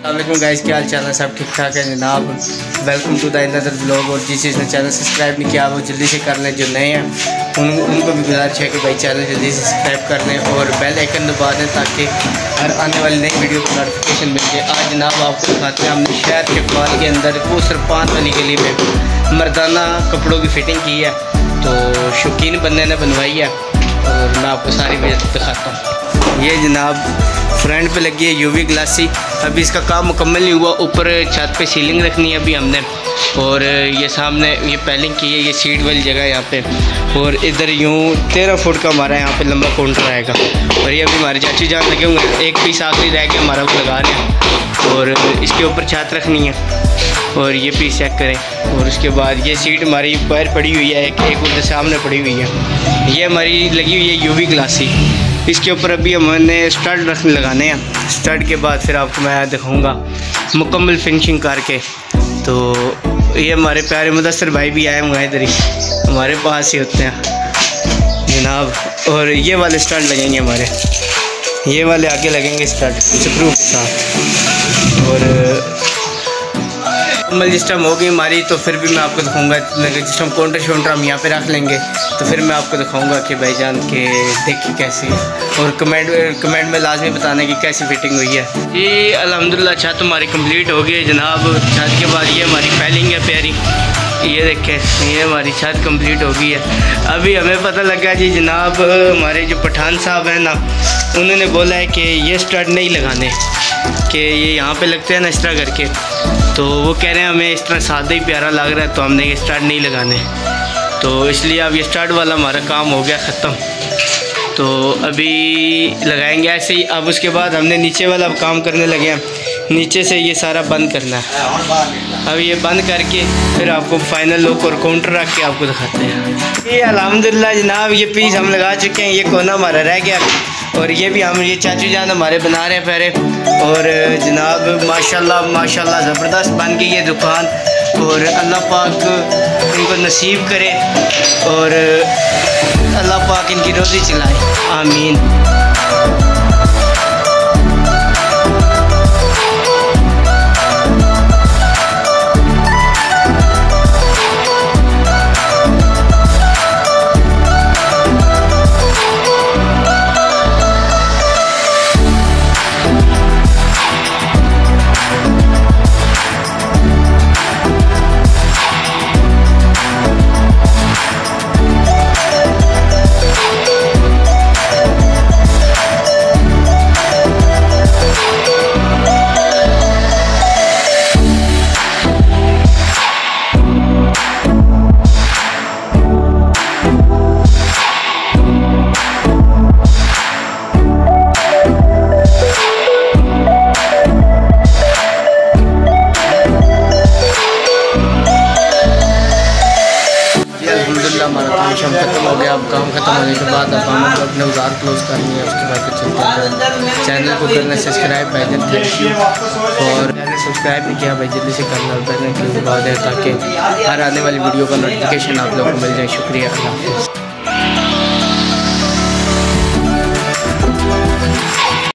अस्सलाम गाइस, क्या हाल चाल है? सब ठीक ठाक है जनाब। Welcome to the another vlog. और जिस जिसने चैनल सब्सक्राइब नहीं किया वो जल्दी से कर लें। जो नए हैं उनको भी गुजारिश है कि भाई चैनल जल्दी से सब्सक्राइब कर लें और बेल आइकन दबा दें ताकि हर आने वाली नई वीडियो को नोटिफिकेशन मिल जाए। आज जनाब आपको दिखाते हैं हमने शहर के कमाल के अंदर खूबसूरत 5 वाली गली में मर्दाना कपड़ों की फ़िटिंग की है। तो शौकीन बंदे ने बनवाई है और मैं आपको सारी वजह दिखाता हूँ। ये जनाब फ्रंट पे लगी है यूवी ग्लासी। अभी इसका काम मुकम्मल नहीं हुआ। ऊपर छत पे सीलिंग रखनी है अभी हमने। और ये सामने ये पैलिंग की है, ये सीट वाली जगह है यहाँ पे। और इधर यूँ 13 फुट का हमारा यहाँ पे लंबा काउंटर आएगा। और ये अभी हमारे चाची जान लगे हुए हैं। एक पीस आखिरी रह गया हमारा, वो लगा रहे हैं। और इसके ऊपर छत रखनी है और ये पीस चेक करें। और उसके बाद ये सीट हमारी बाहर पड़ी हुई है, एक उधर सामने पड़ी हुई है। ये हमारी लगी हुई है यूवी ग्लासी। इसके ऊपर अभी हमने स्टड रखने लगाने हैं। स्टड के बाद फिर आपको मैं दिखाऊंगा मुकम्मल फिनिशिंग करके। तो ये हमारे प्यारे मुदस्सिर भाई भी आए हुए हैं, इधर ही हमारे पास ही होते हैं जनाब। और ये वाले स्टड लगेंगे हमारे, ये वाले आगे लगेंगे स्टड स्क्रू के साथ। और मुकम्मल जिस टाइम होगी हमारी तो फिर भी मैं आपको दिखाऊंगा। जिस टाइम काउंटर शाउंटर हम यहाँ पे रख लेंगे तो फिर मैं आपको दिखाऊंगा कि भाईजान के देखिए कैसी है। और कमेंट में लाजमी बताना कि कैसी फिटिंग हुई है। ये अल्हम्दुलिल्लाह छत हमारी कंप्लीट हो गई है जनाब। छत के बाद ये हमारी पैलिंग है प्यारी, ये देखें ये हमारी छत कंप्लीट हो गई है। अभी हमें पता लगा जी जनाब, हमारे जो पठान साहब हैं ना, उन्होंने बोला है कि ये स्टड नहीं लगाने, कि ये यहाँ पे लगते हैं ना इस तरह करके। तो वो कह रहे हैं हमें इस तरह सादा ही प्यारा लग रहा है, तो हमने ये स्टड नहीं लगाने। तो इसलिए अब ये स्टड वाला हमारा काम हो गया ख़त्म। तो अभी लगाएंगे ऐसे ही। अब उसके बाद हमने नीचे वाला काम करने लगे हैं। नीचे से ये सारा बंद करना है। अब ये बंद करके फिर आपको फाइनल लुक और काउंटर रख के आपको दिखाते हैं। ये अल्हम्दुलिल्लाह जनाब ये पीस हम लगा चुके हैं। ये कोना हमारा रह गया और ये भी हम ये चाचू जान हमारे बना रहे हैं पहले। और जनाब माशाल्लाह माशाल्लाह ज़बरदस्त बन गई ये दुकान। और अल्लाह पाक इनको नसीब करे और अल्लाह पाक इनकी रोज़ी चलाए, आमीन। हमारा काम शाम खत्म हो गया। अब काम खत्म होने के बाद अब हम अपने उजार क्लोज करनी है। उसके बाद फिर चलते हैं। चैनल को करना सब्सक्राइब भाई जन, थैंक यू। और सब्सक्राइब नहीं किया भाई जल्दी से करना और करने के बाद है ताकि हर आने वाली वीडियो का नोटिफिकेशन आप लोगों को मिल जाए। शुक्रिया, अल्लाह हाफ़िज़।